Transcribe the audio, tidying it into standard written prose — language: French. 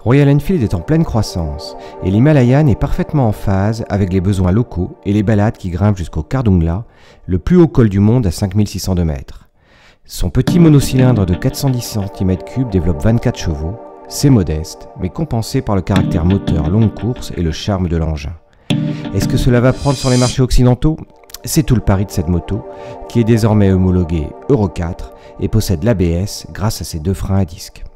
Royal Enfield est en pleine croissance et l'Himalayan est parfaitement en phase avec les besoins locaux et les balades qui grimpent jusqu'au Kardungla, le plus haut col du monde à 5602 mètres. Son petit monocylindre de 410 cm3 développe 24 chevaux, c'est modeste, mais compensé par le caractère moteur longue course et le charme de l'engin. Est-ce que cela va prendre sur les marchés occidentaux ? C'est tout le pari de cette moto, qui est désormais homologuée Euro 4 et possède l'ABS grâce à ses 2 freins à disque.